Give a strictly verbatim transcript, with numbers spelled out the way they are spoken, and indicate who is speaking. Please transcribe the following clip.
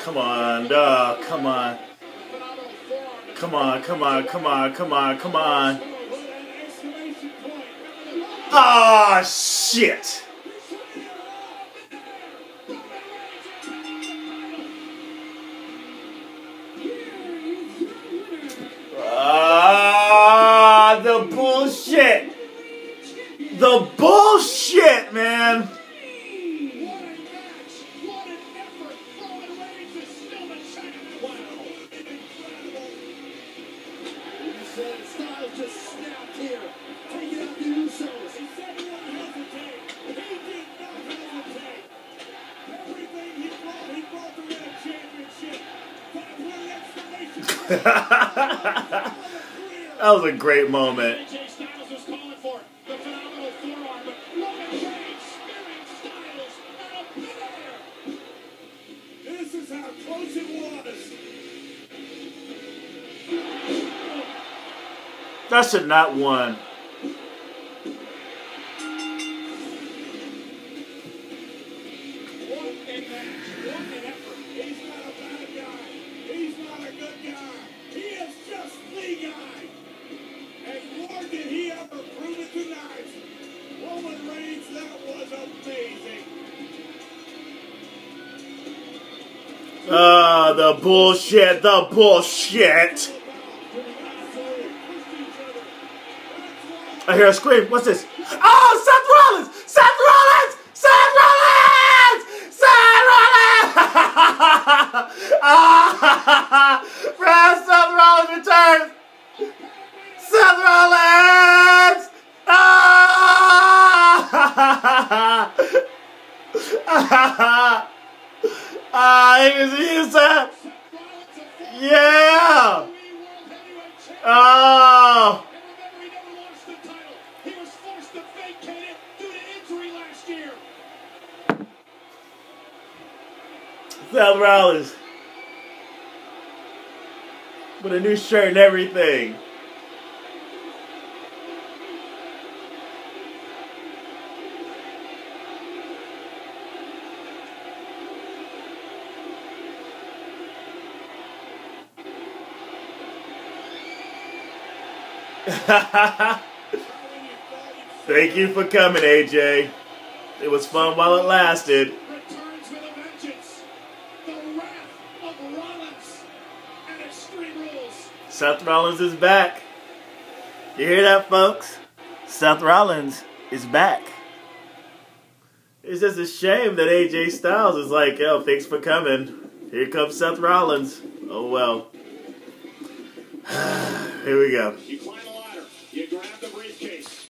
Speaker 1: come on, oh, come on. Come on, come on, come on, come on, come on. Ah, oh, shit. Ah, the bullshit. The bullshit, man. That was a great moment.
Speaker 2: This is how close it was.
Speaker 1: That should not won. Ah, uh, the bullshit, the bullshit. I hear a scream. What's this? Oh, Seth Rollins! Seth Rollins! Seth Rollins! Seth Rollins! Ah, Seth Rollins returns. Seth Rollins! Ah! Ah, he was he Seth. Yeah. Oh. Seth Rollins with a new shirt and everything. Thank you for coming, A J. It was fun while it lasted.
Speaker 2: Returns with a vengeance. The wrath of Rollins and Extreme Rules.
Speaker 1: Seth Rollins is back. You hear that, folks? Seth Rollins is back. It's just a shame that A J Styles is like, yo, thanks for coming. Here comes Seth Rollins. Oh, well. Here we go.
Speaker 2: You climb the ladder. You grab the briefcase.